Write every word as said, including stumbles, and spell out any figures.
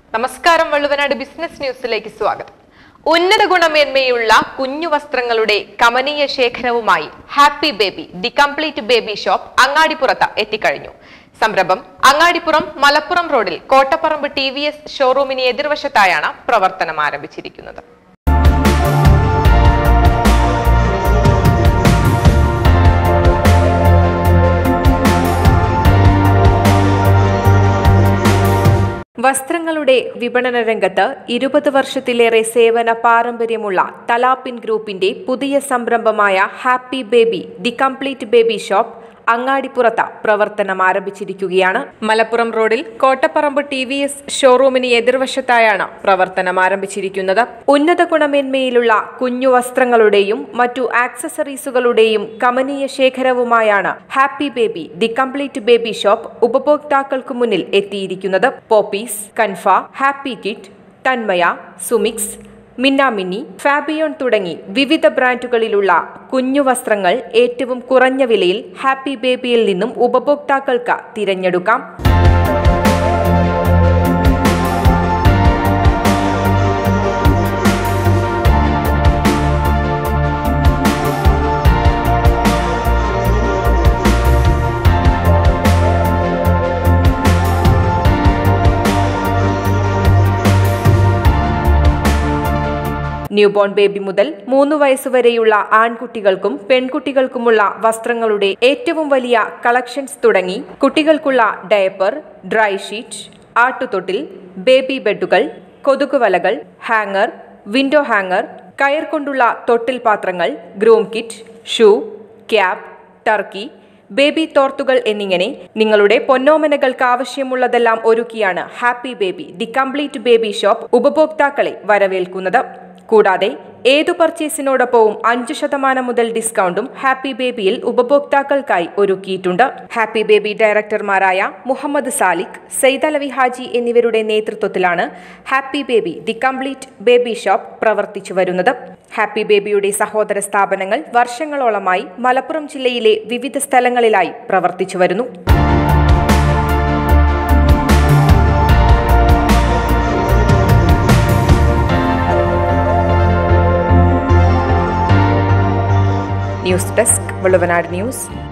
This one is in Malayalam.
നമസ്കാരം, വള്ളുവനാട് ബിസിനസ് ന്യൂസിലേക്ക് സ്വാഗതം. ഉന്നത ഗുണമേന്മയുള്ള കുഞ്ഞു വസ്ത്രങ്ങളുടെ കമനീയ ശേഖരവുമായി happy baby the complete baby shop അങ്ങാടിപ്പുറത്ത് എത്തിക്കഴിഞ്ഞു. സംരംഭം അങ്ങാടിപ്പുറം മലപ്പുറം റോഡിൽ കോട്ടപ്പറമ്പ് ടി വി എസ് ഷോറൂമിന് എതിർവശത്തായാണ് പ്രവർത്തനം ആരംഭിച്ചിരിക്കുന്നത്. വസ്ത്രങ്ങളുടെ വിപണന രംഗത്ത് ഇരുപത് വർഷത്തിലേറെ സേവന പാരമ്പര്യമുള്ള തലാപ്പിൻ ഗ്രൂപ്പിന്റെ പുതിയ സംരംഭമായ happy baby the complete baby shop അങ്ങാടിപ്പുറത്ത് പ്രവർത്തനം ആരംഭിച്ചിരിക്കുകയാണ്. മലപ്പുറം റോഡിൽ കോട്ടപ്പറമ്പ് ടി വി എസ് ഷോറൂമിന് എതിർവശത്തായാണ് പ്രവർത്തനം ആരംഭിച്ചിരിക്കുന്നത്. ഉന്നത ഗുണമേന്മയിലുള്ള കുഞ്ഞു വസ്ത്രങ്ങളുടെയും മറ്റു ആക്സസറീസുകളുടെയും കമനീയ ശേഖരവുമായാണ് happy baby the complete baby shop ഉപഭോക്താക്കൾക്ക് മുന്നിൽ എത്തിയിരിക്കുന്നത്. പോപ്പീസ്, കൻഫ, ഹാപ്പി കിഡ്, തന്മയ, സുമിക്സ്, മിന്നാമിന്നി, ഫാബിയോൺ തുടങ്ങി വിവിധ ബ്രാൻഡുകളിലുള്ള കുഞ്ഞു വസ്ത്രങ്ങൾ ഏറ്റവും കുറഞ്ഞ വിലയിൽ ഹാപ്പി ബേബിയിൽ നിന്നും ഉപഭോക്താക്കൾക്ക് തിരഞ്ഞെടുക്കാം. ന്യൂബോൺ ബേബി മുതൽ മൂന്ന് വയസ്സുവരെയുള്ള ആൺകുട്ടികൾക്കും പെൺകുട്ടികൾക്കുമുള്ള വസ്ത്രങ്ങളുടെ ഏറ്റവും വലിയ കളക്ഷൻസ് തുടങ്ങി കുട്ടികൾക്കുള്ള ഡയപ്പർ, ഡ്രൈ ഷീറ്റ്, ആട്ടുതൊട്ടിൽ, ബേബി ബെഡുകൾ, കൊതുകുവലകൾ, ഹാങ്ങർ, വിൻഡോ ഹാങ്ങർ, കയർ കൊണ്ടുള്ള തൊട്ടിൽ പാത്രങ്ങൾ, groom kit, shoe, cap, turkey, baby തോർത്തുകൾ എന്നിങ്ങനെ നിങ്ങളുടെ പൊന്നോമനകൾക്ക് ആവശ്യമുള്ളതെല്ലാം ഒരുക്കിയാണ് happy baby the complete baby shop ഉപഭോക്താക്കളെ വരവേൽക്കുന്നത്. കൂടാതെ ഏതു പർച്ചേസിനോടൊപ്പവും അഞ്ചു ശതമാനം മുതൽ ഡിസ്കൗണ്ടും ഹാപ്പി ബേബിയിൽ ഉപഭോക്താക്കൾക്കായി ഒരുക്കിയിട്ടുണ്ട്. ഹാപ്പി ബേബി ഡയറക്ടർമാരായ മുഹമ്മദ് സാലിഖ്, സൈദലവി ഹാജി എന്നിവരുടെ നേതൃത്വത്തിലാണ് happy baby the complete baby shop പ്രവർത്തിച്ചു വരുന്നത്. ഹാപ്പി ബേബിയുടെ സഹോദര സ്ഥാപനങ്ങൾ വർഷങ്ങളോളമായി മലപ്പുറം ജില്ലയിലെ വിവിധ സ്ഥലങ്ങളിലായി പ്രവർത്തിച്ചു വരുന്നു. News desk, Valluvanad news.